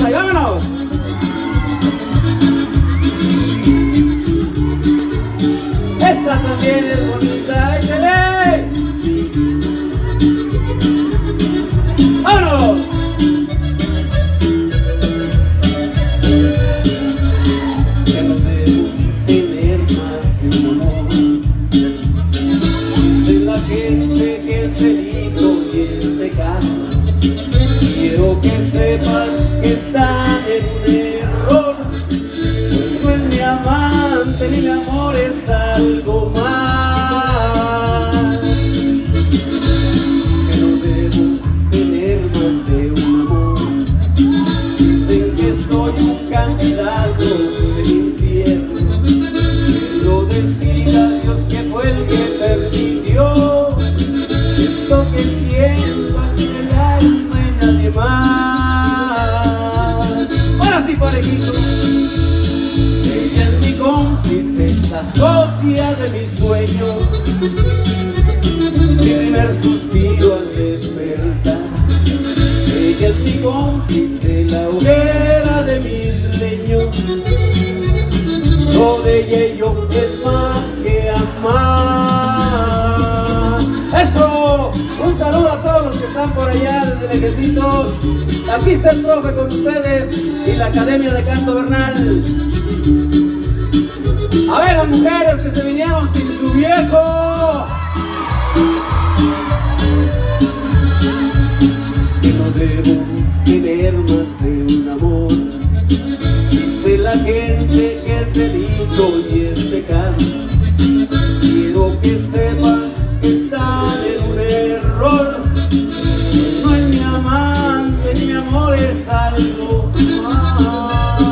¡Ahí vámonos! Esa también es bonita, échale. ¡Vámonos! Que no debo tener más de un amor. Dice la gente que es delito y es pecado. Quiero que sepan que están en un error, pues no es mi amante ni mi amor, es algo más. Que no debo tener más de un amor. Dicen que soy un candidato del infierno, pero decir a Dios que fue el que permitió esto que siento aquí en el alma y nadie más. Ahora sí, parejito. Ella es mi cómplice, la socia de mis sueños, mi primer suspiro al despertar. Ella es mi cómplice, la hoguera de mis leños. Lo de ella y yo es más que amar. ¡Eso! Un saludo a todos los que están por allá desde Lejecitos. Aquí está el profe con ustedes y la Academia de Canto Bernal. A ver, las mujeres que se vinieron sin su viejo. Que no debo tener más de un amor. Dice la gente que es delito y es pecado. Quiero que sepan que están en un error. No es mi amante ni mi amor, es algo más.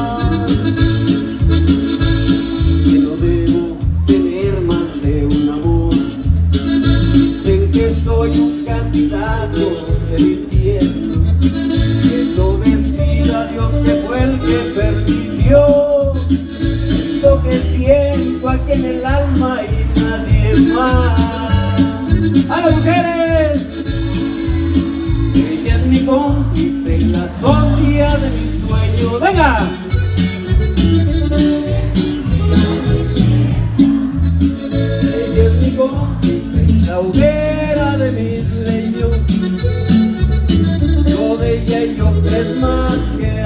Que no debo tener más de un amor. Dicen que soy un candidato del infierno, que lo decida Dios que fue el que permitió esto que siento aquí en el alma y nadie más. ¡A las mujeres! Ella es mi cómplice, la socia de mis sueños. ¡Venga! Ella es mi cómplice, la hoguera de mis leños. Lo de ella y yo es más que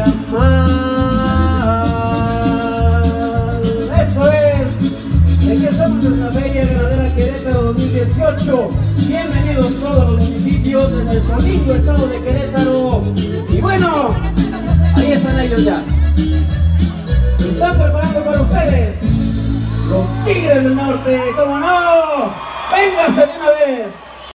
amar. ¡Eso es! Aquí estamos en la bella Ganadera Querétaro 2018. Bienvenidos todos los municipios de nuestro lindo estado de Querétaro. Y bueno, ahí están ellos ya. Se están preparando para ustedes los Tigres del Norte. ¡Cómo no! ¡Véngase de una vez!